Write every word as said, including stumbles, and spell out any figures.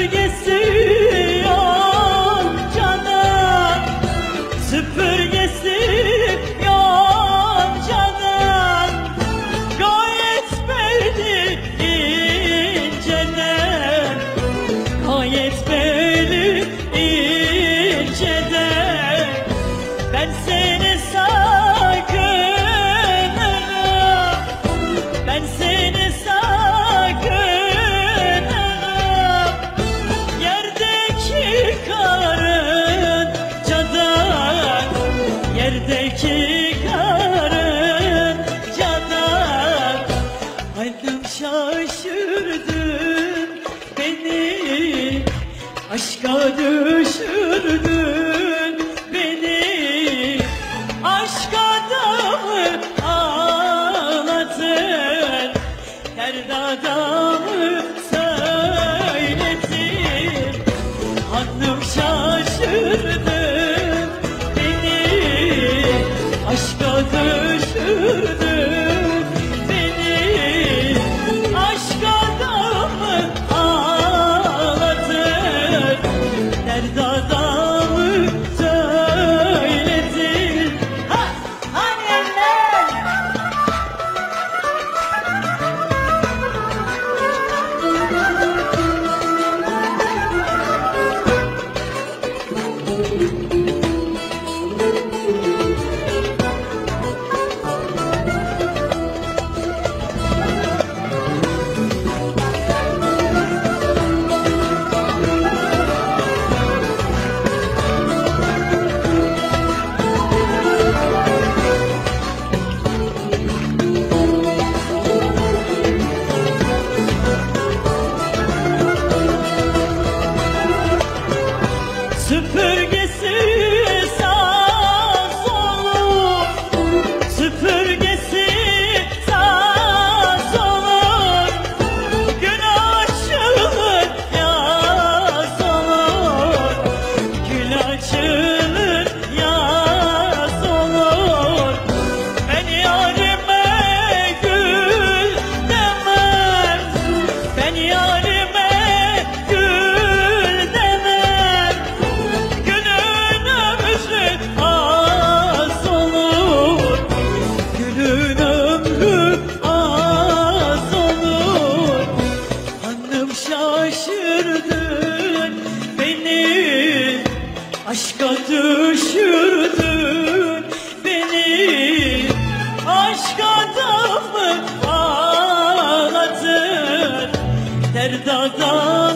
Süpürgesi yoncada, süpürgesi yoncada, gayet belli inceden, gayet belli inceden. Ben seni sakınırım, ben seni sakınırım, yerdeki karıncadan, yerdeki karıncadan. Halim şaşırdın beni, aşka düşürdün beni, aşk adamı ağlatır, dert adamı söyletir. Hanım şaşırdın beni, aşka düşürdün beni, aşk adamı ağlatır, dert adamı söyletir. Ha! Hani eller? Süpürgesi sağ solur, süpürgesi sağ solur, gün açılır yaz olur, gül açılır yaz olur. Ben yarime gül demem, ben yarime gül demem, gülün ömrü az olur, gülün ömrü az olur. Hanım şaşırdın beni, aşka düşürdün beni, aşk adamı ağlatır, dert adamı